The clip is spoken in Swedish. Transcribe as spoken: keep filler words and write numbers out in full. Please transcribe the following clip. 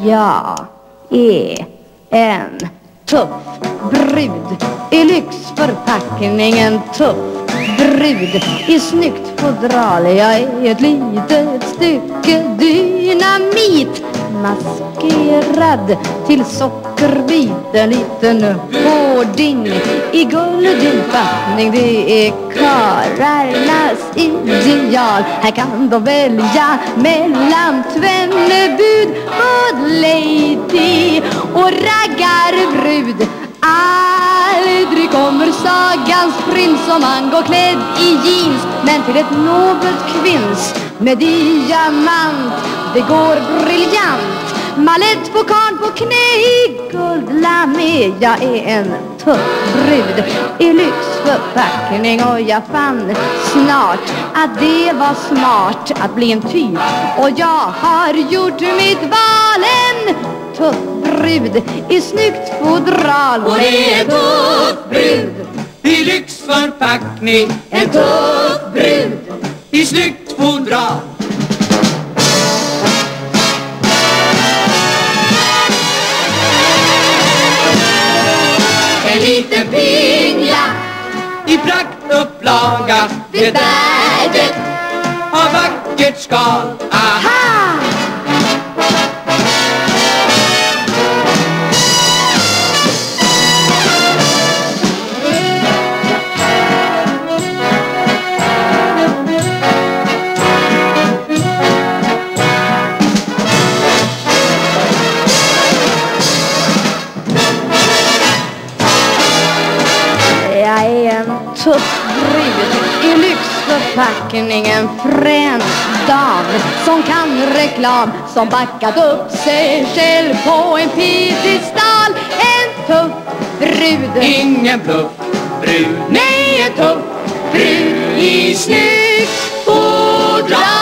Jag är en tuff brud i lyxförpackningen, tuff brud i snyggt fodral. Jag är ett litet stycke dynamit, maskerad till sockerbit. En liten hårding i guldinfattning. Det är karlarnas ideal. Här kan de välja mellan tvennebud, good lady och raggarbrud. Aldrig kommer sagans prins som han går klädd i jeans, men till ett nobelt kvinns med diamant. Det går briljant. Malett på karn på knä i guldlamé. Jag är en tuff brud i lyxförpackning, och jag fann snart att det var smart att bli en typ, och jag har gjort mitt val. En tuff brud i snyggt fodral. Hon är en tuff brud i lyxförpackning, en tuff brud i snyggt fodral. En liten pingla i praktupplaga, det värdet av vackert skal. Aha! Jag är en tuff brud i lyxförpackning, en frän dam som kan reklam, som backat upp sig själv på en piedestal. En tuff brud, ingen bluff brud, nej en tuff brud i snyggt fodral.